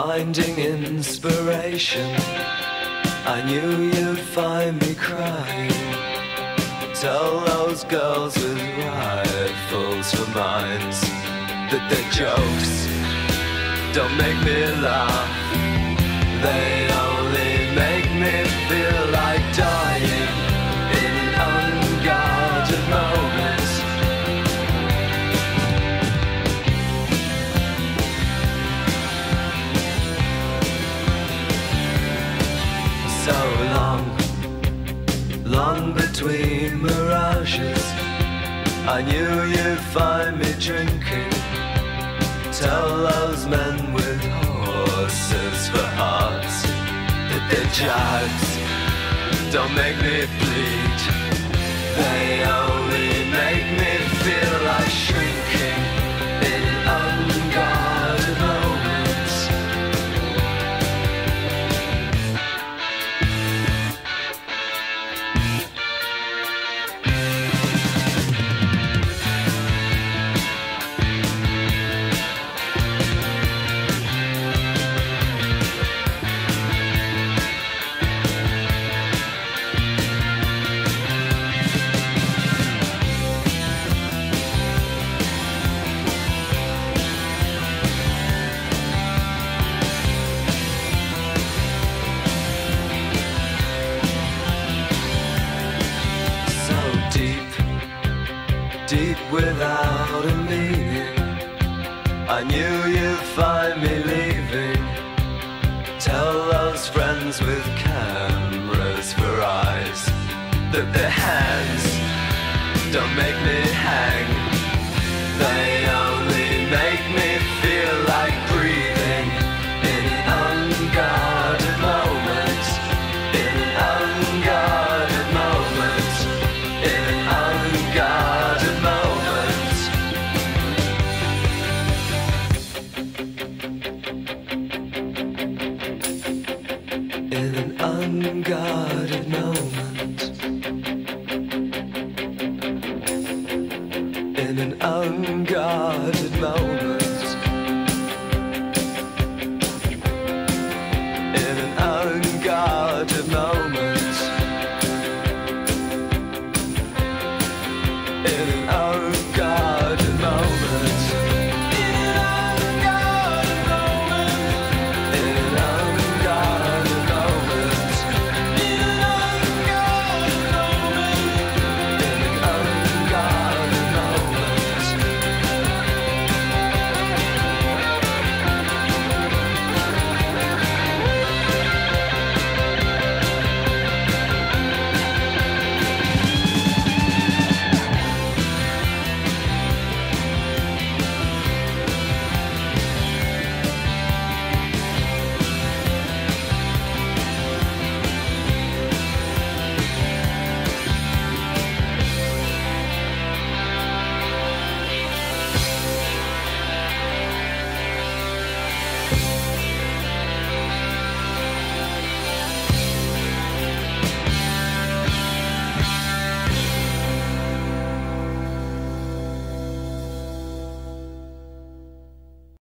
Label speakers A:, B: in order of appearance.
A: finding inspiration. I knew you'd find me crying. Tell those girls with rifles for minds that their jokes don't make me laugh. They only make me feel like dying in unguarded moments. So long, long between mirages. I knew you'd find me drinking. Tell those men with horses for hearts that their jibes don't make me bleed. They only make me feel like shrinking in unguarded moments. Deep without a meaning, I knew you'd find me leaving. Tell those friends with cameras for eyes that their hands don't make me hang. They only make me feel like breathing in unguarded moments. In unguarded moments. In unguarded moments. In an unguarded moment. In an unguarded moment.